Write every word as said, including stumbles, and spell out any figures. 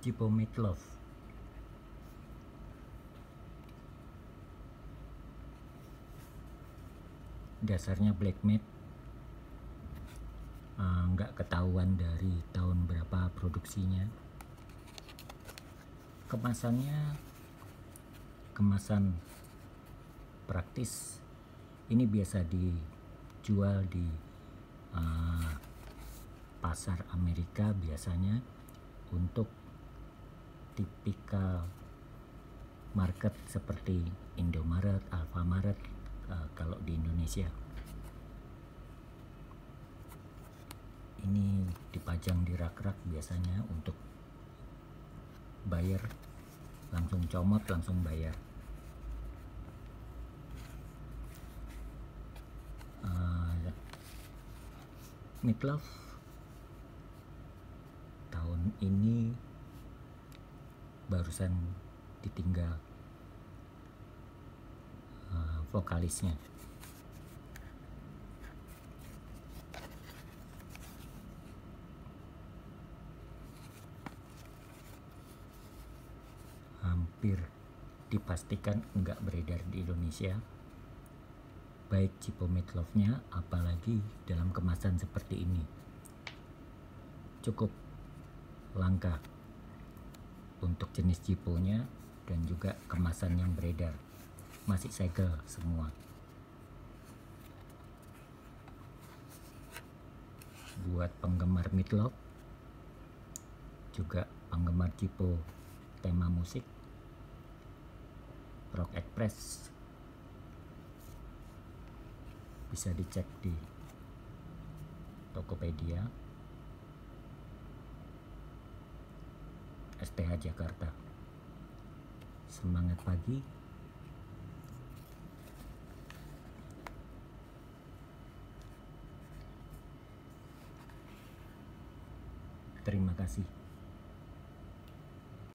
Cipo Meatloaf. Dasarnya black meat, nggak uh, ketahuan dari tahun berapa produksinya. Kemasannya kemasan praktis. Ini biasa dijual di uh, pasar Amerika biasanya untuk tipikal market seperti Indomaret, Alfamaret uh, kalau di Indonesia. Ini dipajang di rak-rak biasanya untuk bayar, langsung comot langsung bayar. uh, Meatloaf tahun ini barusan ditinggal uh, vokalisnya. Hampir dipastikan enggak beredar di Indonesia, baik Cipo Meatloaf-nya, apalagi dalam kemasan seperti ini. Cukup langka untuk jenis Ciponya dan juga kemasan yang beredar, masih segel semua. Buat penggemar Meatloaf, juga penggemar Cipo tema musik, Rock Express, bisa dicek di Tokopedia, S T H Jakarta. Semangat pagi. Terima kasih.